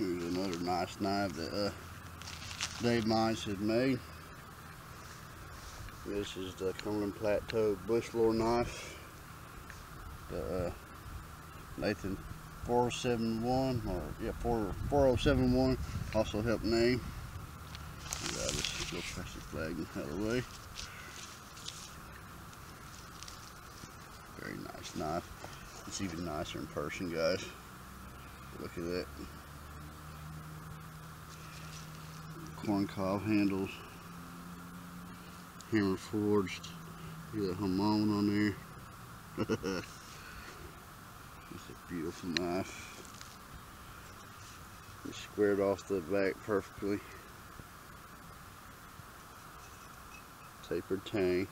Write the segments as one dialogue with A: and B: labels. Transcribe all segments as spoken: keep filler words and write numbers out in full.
A: Here's another nice knife that uh, Dave Mines had made. This is the Cumberland Plateau bush lore knife. The uh, Nathan four oh seven one, or yeah, four oh seven one also helped name. Yeah, I'll just go press the flag out of the way. Very nice knife. It's even nicer in person, guys. Look at that. Corncob handles. Hammer forged. Look at that Hamon on there. It's a beautiful knife. It's squared off the back perfectly. Tapered tang.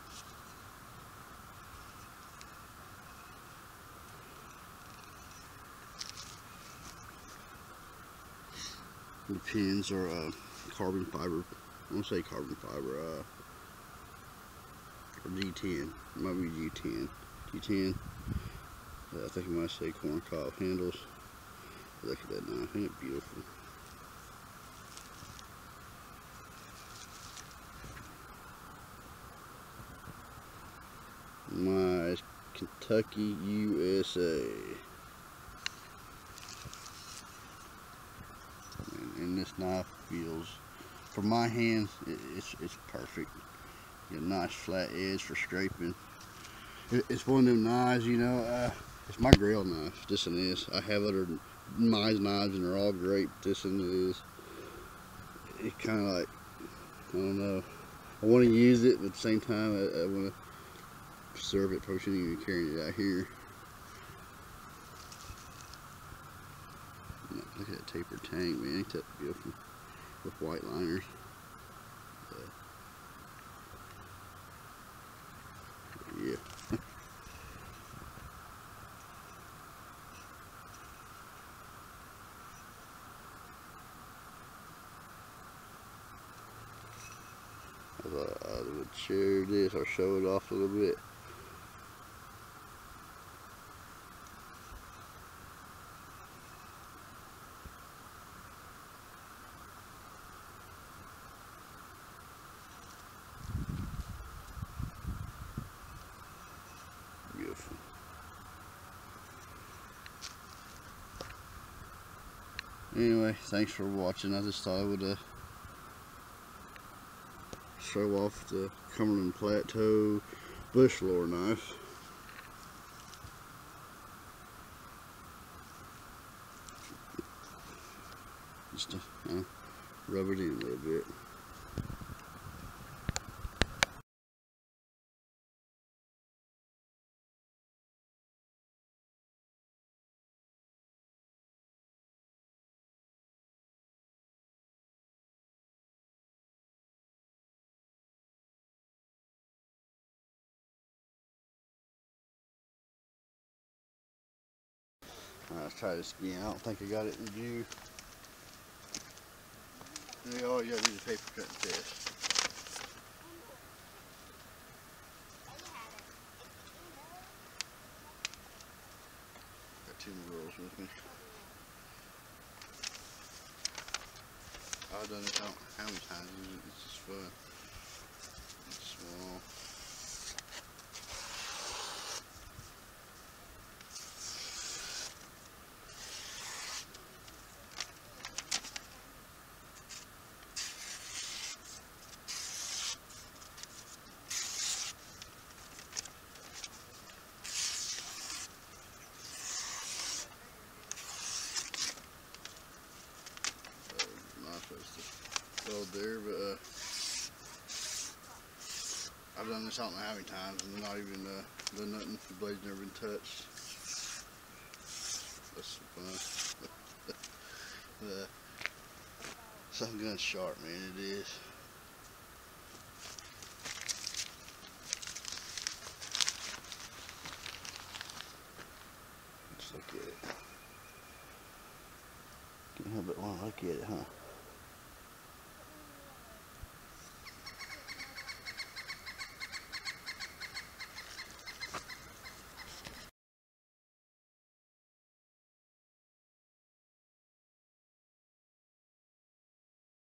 A: The pins are uh, carbon fiber. I want to say carbon fiber. Uh, or G ten. It might be G ten. G ten. Uh, I think it might say corncob handles. Look at that knife. Ain't it beautiful? My Kentucky, U S A. And this knife feels, for my hands, it, it's it's perfect. Get a nice flat edge for scraping. It, it's one of them knives, you know. Uh, it's my grill knife. This one is. I have other Mize knives and they're all great. This one is. It's kind of like, I don't know. I want to use it, but at the same time, I, I want to preserve it. Probably shouldn't even carry it out here. Look at that tapered tang, man. Ain't that beautiful? With white liners. Uh, yeah. I thought I would share this or show it off a little bit. Beautiful. Anyway, thanks for watching. I just thought I would uh, show off the Cumberland Plateau bush lore knife. Just to uh, rub it in a little bit. Let's try this again. I don't think I got it in view. Yeah, all you gotta do is paper cut and test. Got two more girls with me. I've done this I don't know how many times. It's just fun. It's small. There, but uh, I've done this I don't know how many times and not even uh, done nothing. The blade's never been touched. That's fun. uh, some gun's sharp, man. It is. Let's look at it. Can't help but want to look at it, huh?